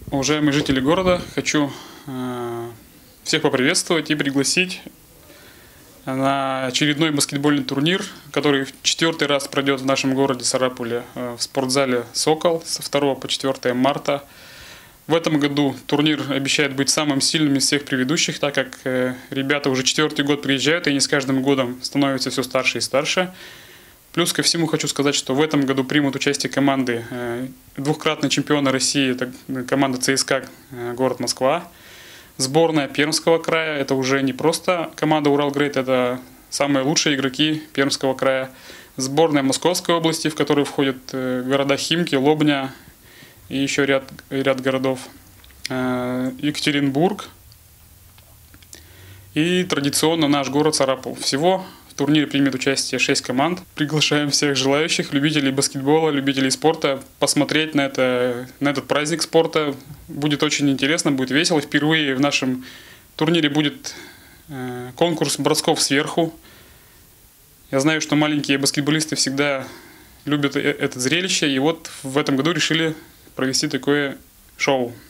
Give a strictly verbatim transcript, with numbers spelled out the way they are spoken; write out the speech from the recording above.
Уважаемые жители города, хочу э, всех поприветствовать и пригласить на очередной баскетбольный турнир, который в четвертый раз пройдет в нашем городе Сарапуле э, в спортзале «Сокол» со второго по четвёртое марта. В этом году турнир обещает быть самым сильным из всех предыдущих, так как э, ребята уже четвертый год приезжают, и они с каждым годом становятся все старше и старше. Плюс ко всему хочу сказать, что в этом году примут участие команды э, двукратные чемпионы России, это команда ЦСКА э, город Москва, сборная Пермского края, это уже не просто команда Уралгрейд, это самые лучшие игроки Пермского края, сборная Московской области, в которую входят э, города Химки, Лобня и еще ряд, ряд городов, э, Екатеринбург и традиционно наш город Сарапул. Всего в турнире примет участие шесть команд. Приглашаем всех желающих, любителей баскетбола, любителей спорта, посмотреть на, это, на этот праздник спорта. Будет очень интересно, будет весело. Впервые в нашем турнире будет э, конкурс бросков сверху. Я знаю, что маленькие баскетболисты всегда любят это зрелище, и вот в этом году решили провести такое шоу.